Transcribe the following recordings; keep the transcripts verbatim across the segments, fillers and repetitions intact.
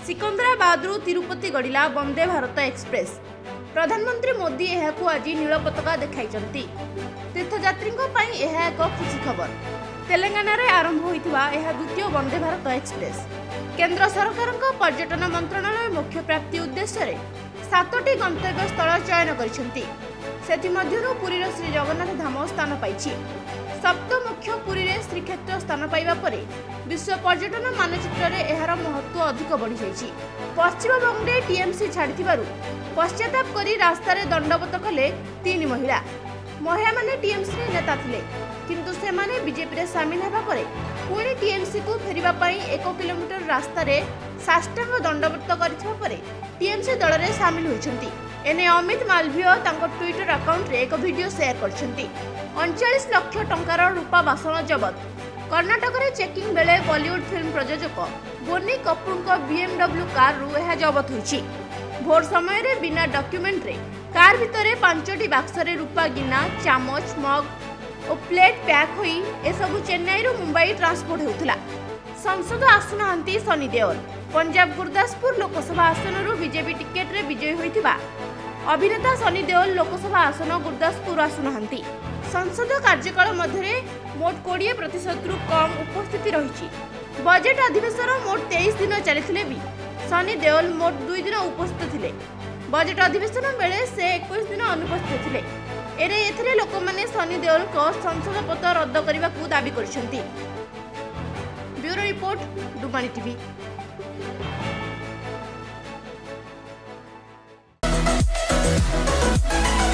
सिकंदराबाद तिरुपति गड़िला वंदे भारत एक्सप्रेस। प्रधानमंत्री मोदी यह आज नील पताका देखाई। तीर्थयात्री एक खुशी खबर। तेलंगाना रे आरंभ होइथिबा यह द्वितीय वंदे भारत एक्सप्रेस केंद्र सरकार पर्यटन मंत्रणालय मुख्य प्राप्ति उद्देश्य सातटी गंतव्य स्थल चयन करिसेंती। सेथिमध्यरु पुरीर श्री जगन्नाथ धाम स्थान पाइछि। सप्त मुख्य पुरी रे श्रीक्षेत्र स्थान पाइबा परे विश्व पर्यटन मानचित्र रे एहार महत्व अधिक बढ़ी जाइछि। पश्चिम बंगे टीएमसी छाड़िथिबारु पश्चाताप करी रास्ता रे दंडवत कले तीन महिला। महिला माने टीएमसी रे नेता थिले, किंतु से माने बीजेपी रे शामिल हेबा परे पुणी टीएमसी को फेरिबा पई एक किलोमीटर रास्ता रे साष्टांग दंडवत करिथिबा परे टीएमसी दल रे शामिल होइछंती। एने अमित मालवीय तांको ट्विटर अकाउंट रे एक वीडियो शेयर करछंती। उनचालीस लाख टंकार रूपा बासन जबत। कर्णाटक रे चेकिंग बेले बॉलीवुड फिल्म प्रयोजक बोनी कपूर को बीएमडब्ल्यू कार रु यह जबत होइछि। भोर समय रे बिना डॉक्यूमेंट रे कार भितरे पांचटी बाक्स रे रूपा गिना, चामच, मग और प्लेट पैक होई ए सब चेन्नई रु मुंबई ट्रांसपोर्ट होउतला। संसद आसुनाहांती सनी देओल। पंजाब गुरदासपुर लोकसभा आसन रु बीजेपी टिकेट रे विजयी होइतिबा अभिनेता सनी देओल लोकसभा आसन गुरदासपुर आसुनाहांती। संसद कार्यकाल मध्य मोट बीस प्रतिशत रु कम उपस्थिति रही। बजेट अधिवेशन मोट तेईस दिन चली भी सनी देओल मोट दुई दिन उपस्थित थे। बजेट अधिवेशन बेले से इक्कीस दिन अनुपस्थित थे। एरे एथिरे लोक माने सनी देओल को संसद पद रद्द करने को दाबी करछंती। ब्यूरो रिपोर्ट, डुमानी TV.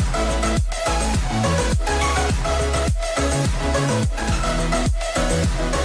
We'll be right back.